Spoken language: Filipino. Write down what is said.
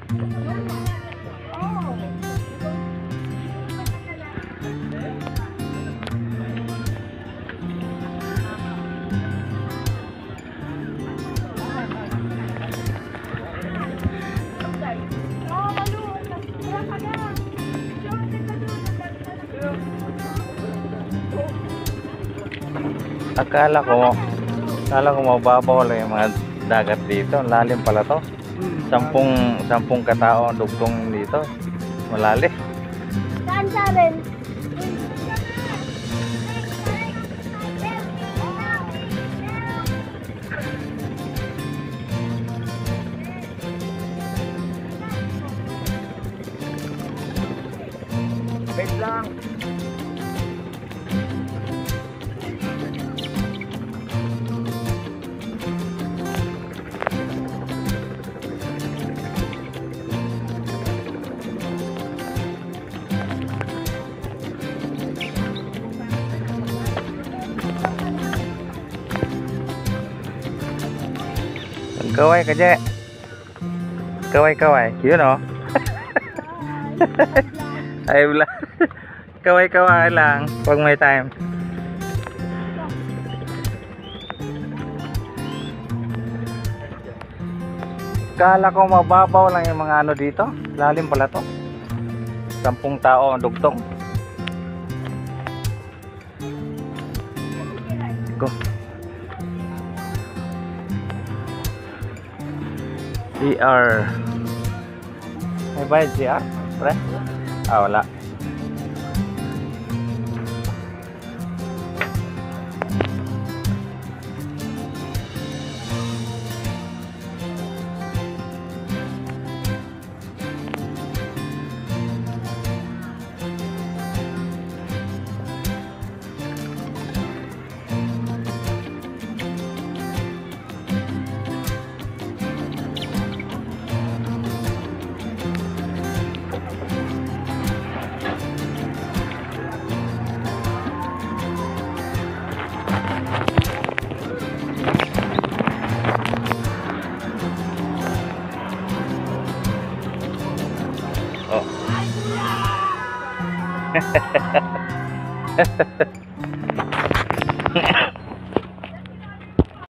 Akala ko mababaw lang yung mga dagat dito. Lalim pala to. Sampung katao ang dugtong dito. Malalim. Saan sa rin? Wait lang. Kaway ka, Je. Kaway. Yun, oh. Ay, wala. Kaway lang pag may time. Kala ko mababaw lang yung mga ano dito. Lalim pala to. 10 tao ang dugtong. Go. CR. May bayad CR? Pre? Ah, wala. Oh.